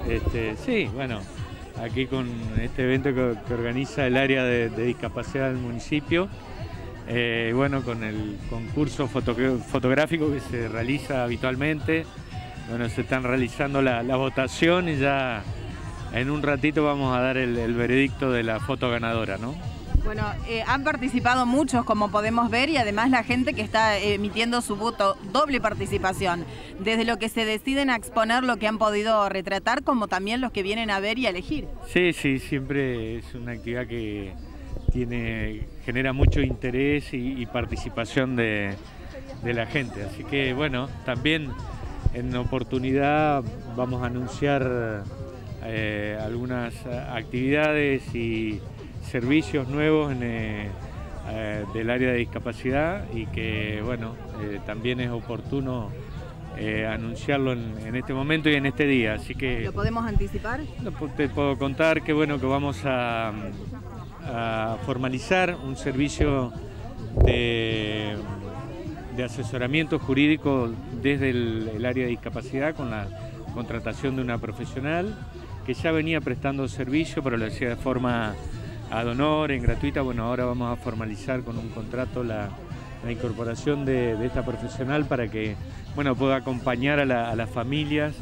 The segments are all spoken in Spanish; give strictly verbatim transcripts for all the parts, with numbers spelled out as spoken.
Este, sí, bueno, aquí con este evento que, que organiza el área de, de discapacidad del municipio, eh, bueno, con el concurso foto, fotográfico que se realiza habitualmente, bueno, se están realizando la, la votación y ya en un ratito vamos a dar el, el veredicto de la foto ganadora, ¿no? Bueno, eh, han participado muchos, como podemos ver, y además la gente que está emitiendo su voto, doble participación, desde lo que se deciden a exponer lo que han podido retratar, como también los que vienen a ver y a elegir. Sí, sí, siempre es una actividad que tiene, genera mucho interés y, y participación de, de la gente, así que bueno, también en oportunidad vamos a anunciar eh, algunas actividades y servicios nuevos en, eh, eh, del área de discapacidad y que bueno, eh, también es oportuno eh, anunciarlo en, en este momento y en este día, así que... ¿Lo podemos anticipar? Te puedo contar que bueno, que vamos a, a formalizar un servicio de, de asesoramiento jurídico desde el, el área de discapacidad con la contratación de una profesional que ya venía prestando servicio, pero lo hacía de forma ad honorem, gratuita. Bueno, ahora vamos a formalizar con un contrato la, la incorporación de, de esta profesional para que, bueno, pueda acompañar a, la, a las familias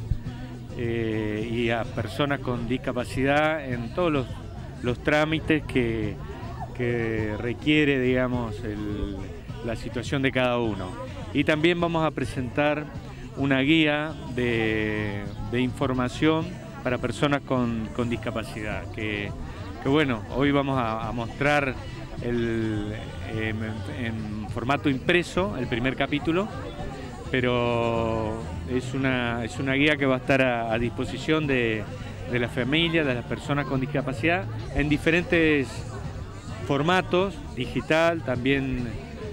eh, y a personas con discapacidad en todos los, los trámites que, que requiere, digamos, el, la situación de cada uno. Y también vamos a presentar una guía de, de información para personas con, con discapacidad, que que bueno, hoy vamos a, a mostrar el, eh, en, en formato impreso el primer capítulo, pero es una, es una guía que va a estar a, a disposición de, de las familias, de las personas con discapacidad, en diferentes formatos, digital, también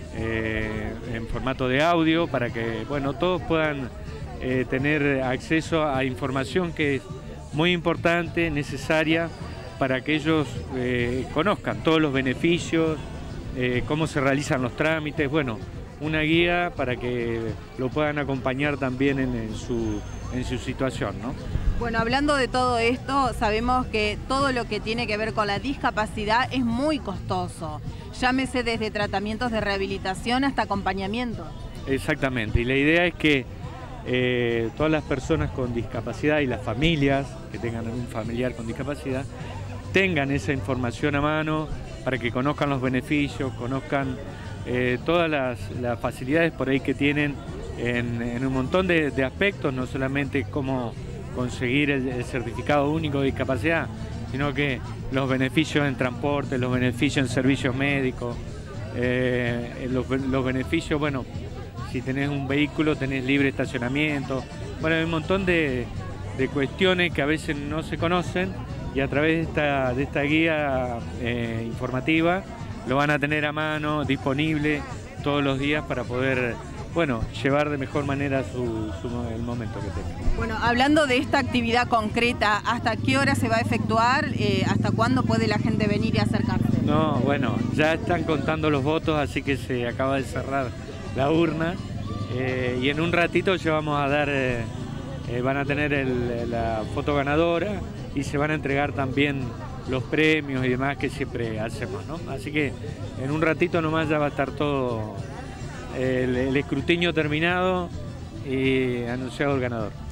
eh, en formato de audio, para que bueno, todos puedan eh, tener acceso a información que es muy importante, necesaria, para que ellos eh, conozcan todos los beneficios, eh, cómo se realizan los trámites, bueno, una guía para que lo puedan acompañar también en, en, su, en su situación, ¿no? Bueno, hablando de todo esto, sabemos que todo lo que tiene que ver con la discapacidad es muy costoso, llámese desde tratamientos de rehabilitación hasta acompañamiento. Exactamente, y la idea es que eh, todas las personas con discapacidad y las familias que tengan un familiar con discapacidad tengan esa información a mano para que conozcan los beneficios, conozcan eh, todas las, las facilidades por ahí que tienen en, en un montón de, de aspectos, no solamente cómo conseguir el, el certificado único de discapacidad, sino que los beneficios en transporte, los beneficios en servicios médicos, eh, los, los beneficios, bueno, si tenés un vehículo tenés libre estacionamiento, bueno, hay un montón de, de cuestiones que a veces no se conocen, y a través de esta, de esta guía eh, informativa lo van a tener a mano, disponible todos los días para poder, bueno, llevar de mejor manera su, su, el momento que tengan. Bueno, hablando de esta actividad concreta, ¿hasta qué hora se va a efectuar? Eh, ¿Hasta cuándo puede la gente venir y acercarse? No, bueno, ya están contando los votos, así que se acaba de cerrar la urna eh, y en un ratito ya vamos a dar, eh, eh, van a tener el, la foto ganadora, y se van a entregar también los premios y demás que siempre hacemos, ¿no? Así que en un ratito nomás ya va a estar todo el, el escrutinio terminado y anunciado el ganador.